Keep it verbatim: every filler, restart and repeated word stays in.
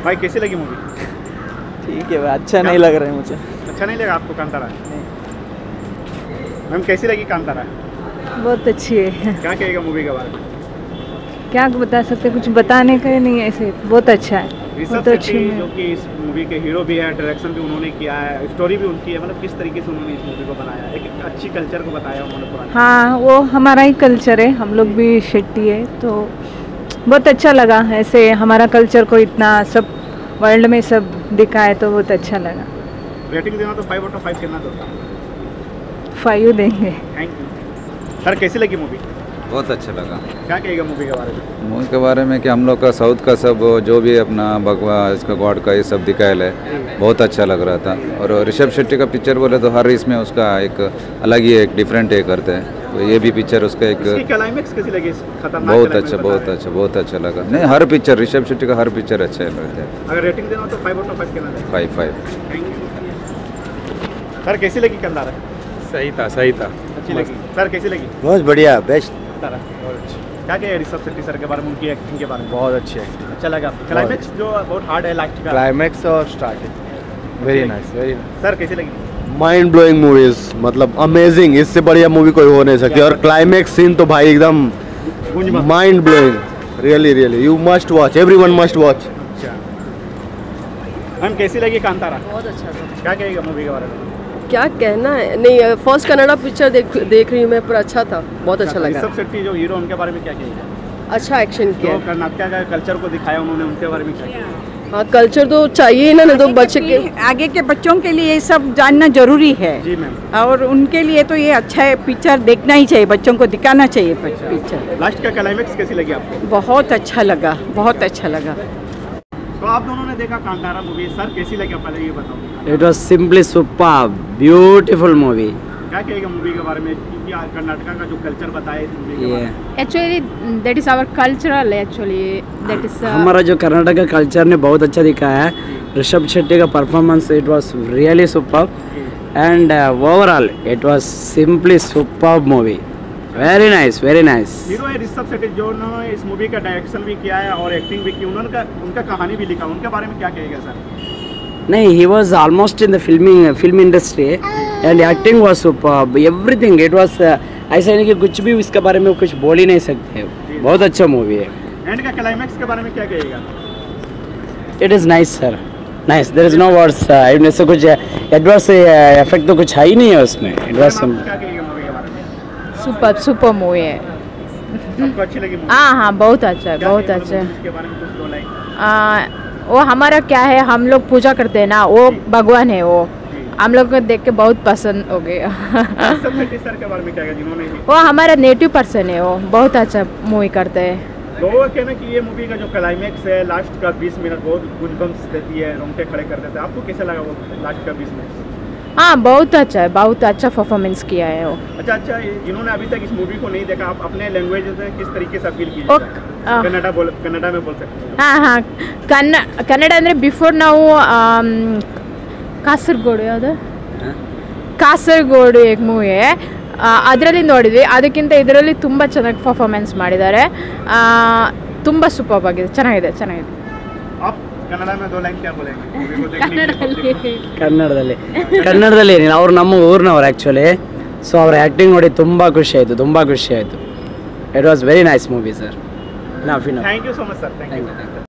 भाई कैसी लगी मूवी? ठीक है, अच्छा नहीं लग रहा है मुझे। अच्छा नहीं लगा आपको कांतारा? मैम कैसी लगी कांतारा? बहुत अच्छी है। क्या कहेगा मूवी के बारे में? क्या बता सकते, कुछ बताने का नहीं है, ऐसे बहुत अच्छा है। ऋषभ शेट्टी जो कि इस मूवी के हीरो भी है, डायरेक्शन भी उन्होंने किया है, स्टोरी भी उनकी है, मतलब किस तरीके से उन्होंने इस मूवी को बनाया, एक अच्छी कल्चर को बताया उन्होंने पुराना। हाँ, वो हमारा ही कल्चर है, हम लोग भी शेट्टी है, तो बहुत अच्छा लगा। ऐसे हमारा कल्चर को इतना सब वर्ल्ड में सब दिखाए तो बहुत अच्छा लगा। रेटिंग देना तो फाइव आउट ऑफ फाइव कितना दोगे? फाइव देंगे। Thank you sir. कैसी लगी मूवी? बहुत अच्छा लगा। क्या कहेगा मूवी के बारे में? मूवी के बारे में कि हम लोग का साउथ का सब जो भी अपना भगवान इसका गॉड का ये सब दिखाया है, बहुत अच्छा लग रहा था। और ऋषभ शेट्टी का पिक्चर बोले तो हर इसमें उसका एक अलग ही एक डिफरेंट ये करते हैं, तो ये भी पिक्चर उसका एक क्लाइमेक्स कैसी लगी? खतरनाक। बहुत अच्छा बहुत अच्छा बहुत अच्छा लगा। नहीं, हर पिक्चर ऋषभ शेट्टी का हर पिक्चर अच्छा लगता है। अगर रेटिंग देना तो फाइव आउट ऑफ फाइव कितना? Five five. Thank you sir. कैसी लगी कांतारा? सही था सही था अच्छी लगी सर। कैसी लगी? बहुत बढ़िया, बेस्ट। क्या कहेगा ऋषभ शेट्टी सर के बारे में, उनकी एक्टिंग के बारे में? बहुत अच्छी एक्टिंग। अच्छा लगा। क्लाइमेक्स जो बहुत हार्ड है लास्ट का, क्लाइमेक्स और starting very nice very nice. Sir कैसी लगी? माइंड ब्लोइंग मूवीज, मतलब अमेजिंग, इससे बढ़िया मूवी कोई हो नहीं सकती। और क्लाइमेक्स सीन तो भाई एकदम mind blowing, really really you must watch, everyone must watch. अच्छा मैम कैसी लगी कांतारा? बहुत अच्छा था। क्या कहेगा मूवी के बारे में? क्या कहना है, नहीं फर्स्ट कन्नड़ा पिक्चर देख देख रही हूँ मैं, पर अच्छा था, बहुत अच्छा लगा। ऋषभ शेट्टी जो हीरो, उनके बारे में क्या कहेगा? अच्छा एक्शन किया। जो कर्नाटक का कल्चर को दिखाया उन्होंने, उनके बारे में क्या कहेगा? हाँ, कल्चर तो चाहिए ही ना, नहीं तो बच्चे के आगे के बच्चों के लिए ये सब जानना जरूरी है। जी मैम। और उनके लिए तो ये अच्छा है, पिक्चर देखना ही चाहिए, बच्चों को दिखाना चाहिए पिक्चर। लास्ट का क्लाइमेक्स कैसी लगी आपको? बहुत अच्छा लगा, बहुत अच्छा लगा। तो आप दोनों ने देखा कांतारा मूवी, सर कैसी लगी आप पहले ये बताओ। It was simply superb, beautiful movie. क्या कहेगा मूवी के बारे में, क्योंकि कर्नाटका का जो कल्चर बताया इस मूवी के बारे में? Actually that is our cultural, actually that is हमारा जो कर्नाटक का कल्चर ने बहुत अच्छा दिखाया है। ऋषभ शेट्टी का performance it was really superb and overall it was simply superb movie. Very nice very nice. Hero है ऋषभ शेट्टी, जो उन्होंने इस मूवी का डायरेक्शन भी किया है और एक्टिंग भी की, उन्होंने का उनका कहानी भी लिखा, उनके बारे में क्या कहेगा सर? नहीं, he was almost in the filming film industry and acting was superb, everything it was uh, ऐसा नहीं कि कुछ भी इसके बारे में कुछ बोल ही नहीं सकते, बहुत अच्छा मूवी है। एंड का क्लाइमेक्स के बारे में क्या कहेगा? It is nice sir, nice, there is no words. इनमें से कुछ एडवर्स इफेक्ट तो कुछ है ही नहीं है उसमें। इट वाज क्या कहेगा मूवी के बारे में? सुपर सुपर मूवी है। आपको अच्छी लगी मूवी? हाँ हाँ, बहुत अच्छा है, बहुत अच्छा है। इसके बारे में कुछ दो लाइन। वो हमारा क्या है, हम लोग पूजा करते हैं ना, वो भगवान है, वो हम लोग को देख के बहुत पसंद हो गया। ऋषभ शेट्टी सर के बारे में क्या कहेगा, जिन्होंने वो हमारा नेटिव पर्सन है, वो बहुत अच्छा मूवी करते हैं। लोगों का कहना कि ये मूवी का जो क्लाइमेक्स है लास्ट का बीस मिनट बहुत गूज़बम्प्स देती है, रोंगटे खड़े कर देते हैं। आपको कैसा लगा वो लास्ट का बीस मिनट? हाँ, बहुत अच्छा है, बहुत अच्छा परफॉर्मेंस किया है वो। अच्छा अच्छा, जिन्होंने अभी तक इस मूवी को नहीं देखा, आप अपने लैंग्वेज में किस तरीके से अपील कीजिए? कन्नड़ा बोल कन्नड़ा में बोल सकते हैं? हाँ हाँ, ಕನ್ನ ಕನ್ನಡ ಅಂದರೆ ಬಿಫೋರ್ ನಾವು ಕಾಸರಗೋಡು ಯಾವುದು ಕಾಸರಗೋಡು एक ಮೂವಿ ಅದರಲ್ಲಿ ನೋಡಿದ್ವಿ, ಅದಕ್ಕಿಂತ ಇದರಲ್ಲಿ ತುಂಬ ಚೆನ್ನಾಗಿ ಪರ್ಫಾರ್ಮೆನ್ಸ್ ಮಾಡಿದ್ದಾರೆ, ತುಂಬ ಸೂಪರ್ ಆಗಿದೆ, ಚೆನ್ನಾಗಿದೆ ಚೆನ್ನಾಗಿದೆ। ಕನ್ನಡದಲ್ಲಿ ಕನ್ನಡದಲ್ಲಿ ಏನಿಲ್ಲ, ಅವ್ರು ನಮ್ಮ ಊರಿನವ್ರು ಆ್ಯಕ್ಚುಲಿ, ಸೊ ಅವ್ರ ಆ್ಯಕ್ಟಿಂಗ್ ನೋಡಿ ತುಂಬ ಖುಷಿ ಆಯಿತು, ತುಂಬ ಖುಷಿ ಆಯಿತು। It was very nice movie sir. Thank you so much sir, thank you.